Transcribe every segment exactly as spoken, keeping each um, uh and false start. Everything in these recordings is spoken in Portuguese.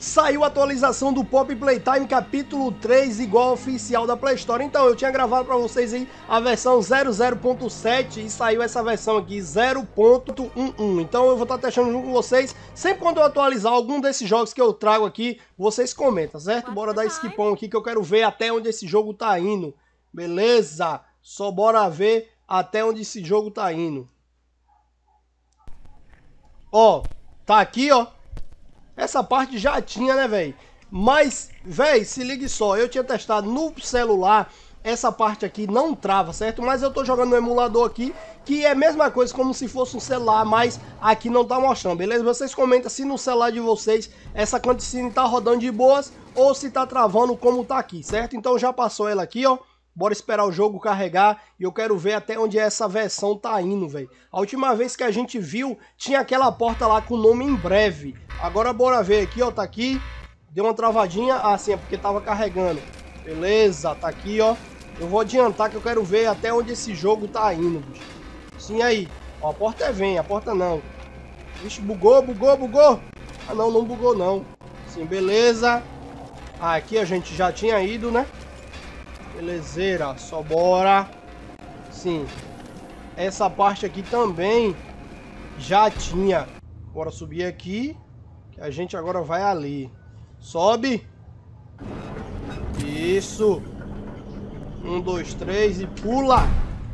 Saiu a atualização do Poppy Playtime capítulo três igual oficial da Play Store. Então, eu tinha gravado para vocês aí a versão zero zero ponto sete e saiu essa versão aqui zero ponto onze. Então, eu vou estar testando junto com vocês. Sempre quando eu atualizar algum desses jogos que eu trago aqui, vocês comentam, certo? Bora dar skipão aqui que eu quero ver até onde esse jogo tá indo. Beleza? Só bora ver até onde esse jogo tá indo. Ó, tá aqui, ó. Essa parte já tinha, né, velho? Mas, velho, se ligue só. Eu tinha testado no celular. Essa parte aqui não trava, certo? Mas eu tô jogando no emulador aqui, que é a mesma coisa como se fosse um celular, mas aqui não tá mostrando, beleza? Vocês comentam se no celular de vocês essa cutscene tá rodando de boas ou se tá travando como tá aqui, certo? Então já passou ela aqui, ó. Bora esperar o jogo carregar e eu quero ver até onde essa versão tá indo, velho. A última vez que a gente viu, tinha aquela porta lá com o nome em breve. Agora bora ver aqui, ó, tá aqui. Deu uma travadinha, ah, sim, é porque tava carregando. Beleza, tá aqui, ó. Eu vou adiantar que eu quero ver até onde esse jogo tá indo, bicho. Sim, aí. Ó, a porta é vem, a porta não. Vixe, bugou, bugou, bugou. Ah, não, não bugou, não. Sim, beleza. Ah, aqui a gente já tinha ido, né? Belezeira, só bora. Sim. Essa parte aqui também já tinha. Bora subir aqui, que a gente agora vai ali. Sobe. Isso. Um, dois, três e pula.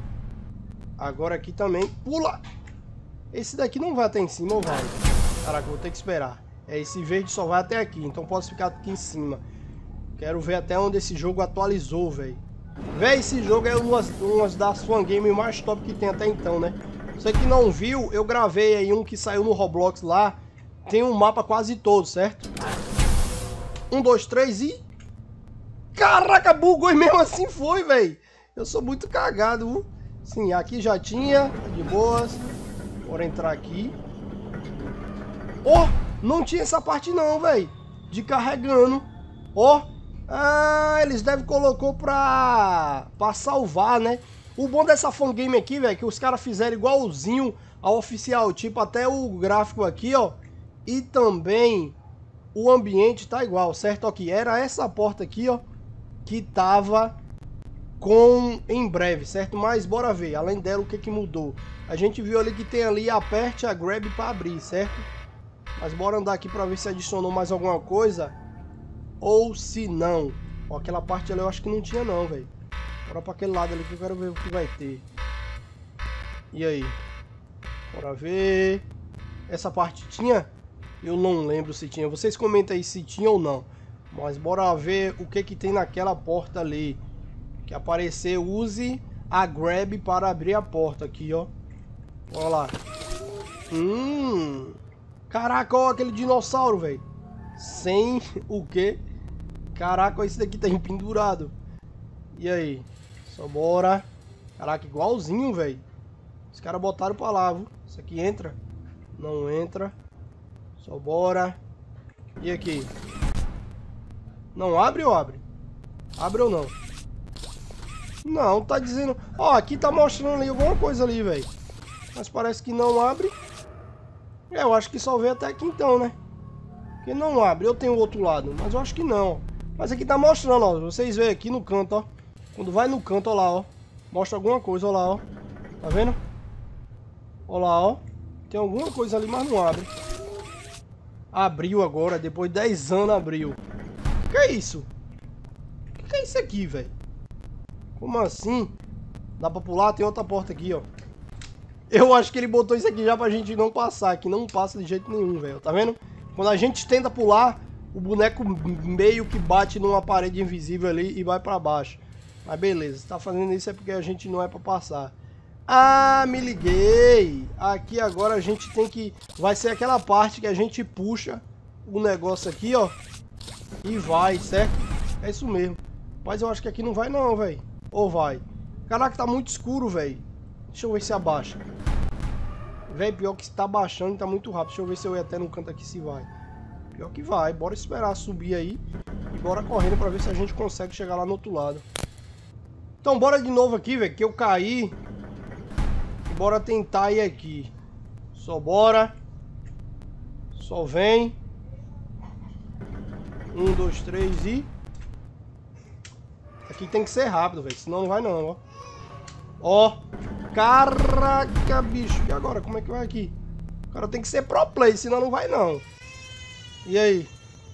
Agora aqui também. Pula. Esse daqui não vai até em cima ou vai? Caraca, eu vou ter que esperar. É, esse verde só vai até aqui, então posso ficar aqui em cima. Quero ver até onde esse jogo atualizou, velho. Véi, esse jogo é uma, uma das fangames mais top que tem até então, né? Você que não viu, eu gravei aí um que saiu no Roblox lá. Tem um mapa quase todo, certo? Um, dois, três e... Caraca, bugou e mesmo assim foi, velho. Eu sou muito cagado, viu? Sim, aqui já tinha, de boas. Bora entrar aqui. Oh, não tinha essa parte não, velho. De carregando. Ó. Oh. Ah, eles devem colocou pra, pra salvar, né? O bom dessa fangame aqui, velho, é que os caras fizeram igualzinho ao oficial. Tipo, até o gráfico aqui, ó. E também o ambiente tá igual, certo? Aqui, era essa porta aqui, ó, que tava com em breve, certo? Mas bora ver, além dela, o que que mudou. A gente viu ali que tem ali, aperte a grab pra abrir, certo? Mas bora andar aqui pra ver se adicionou mais alguma coisa. Ou se não. Ó, aquela parte ali eu acho que não tinha não, velho. Bora pra aquele lado ali que eu quero ver o que vai ter. E aí? Bora ver. Essa parte tinha? Eu não lembro se tinha. Vocês comentam aí se tinha ou não. Mas bora ver o que que tem naquela porta ali. Que apareceu, use a grab para abrir a porta aqui, ó. Bora lá. Hum. Caraca, ó, aquele dinossauro, velho. Sem o quê? Caraca, esse daqui tá empendurado. E aí? Só bora. Caraca, igualzinho, velho. Os caras botaram pra lá, viu? Isso aqui entra? Não entra. Só bora. E aqui? Não abre ou abre? Abre ou não? Não, tá dizendo... Ó, aqui tá mostrando ali alguma coisa ali, velho. Mas parece que não abre. É, eu acho que só veio até aqui então, né? Porque não abre. Eu tenho o outro lado, mas eu acho que não. Mas aqui tá mostrando, ó. Vocês veem aqui no canto, ó. Quando vai no canto, ó lá, ó. Mostra alguma coisa, ó lá, ó. Tá vendo? Ó lá, ó. Tem alguma coisa ali, mas não abre. Abriu agora, depois de dez anos abriu. O que é isso? O que é isso aqui, velho? Como assim? Dá pra pular? Tem outra porta aqui, ó. Eu acho que ele botou isso aqui já pra gente não passar. Que não passa de jeito nenhum, velho. Tá vendo? Quando a gente tenta pular, o boneco meio que bate numa parede invisível ali e vai pra baixo. Mas beleza, se tá fazendo isso é porque a gente não é pra passar. Ah, me liguei! Aqui agora a gente tem que... Vai ser aquela parte que a gente puxa o negócio aqui, ó. E vai, certo? É isso mesmo. Mas eu acho que aqui não vai não, velho. Ou vai? Caraca, tá muito escuro, velho. Deixa eu ver se abaixa. Véi, pior que tá baixando e tá muito rápido. Deixa eu ver se eu ia até no canto aqui se vai. Pior que vai. Bora esperar subir aí. E bora correndo pra ver se a gente consegue chegar lá no outro lado. Então bora de novo aqui, velho. Que eu caí. E bora tentar ir aqui. Só bora. Só vem. Um, dois, três e... Aqui tem que ser rápido, velho. Senão não vai não, ó. Ó. Caraca, bicho. E agora? Como é que vai aqui? O cara tem que ser pro play, senão não vai não. E aí?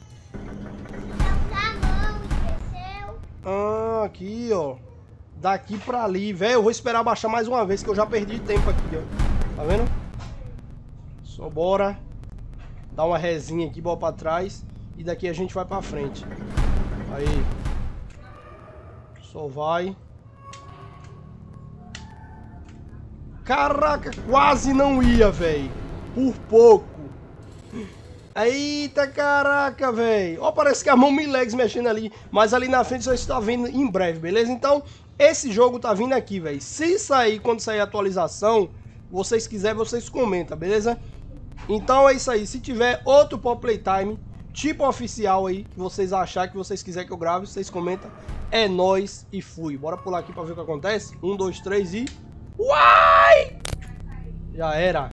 Ah, aqui, ó. Daqui pra ali. Velho, eu vou esperar baixar mais uma vez, que eu já perdi tempo aqui, ó. Tá vendo? Só bora dar uma resinha aqui, bola pra trás. E daqui a gente vai pra frente. Aí. Só vai. Caraca, quase não ia, velho. Por pouco. Eita, caraca, velho. Ó, parece que a mão me legs mexendo ali. Mas ali na frente você está vendo em breve, beleza? Então, esse jogo tá vindo aqui, velho. Se sair, quando sair a atualização, vocês quiserem, vocês comentam, beleza? Então é isso aí. Se tiver outro Pop Playtime, tipo oficial aí, que vocês acharem, que vocês quiserem que eu grave, vocês comentam. É nóis e fui. Bora pular aqui pra ver o que acontece. Um, dois, três e... Uai! Já era.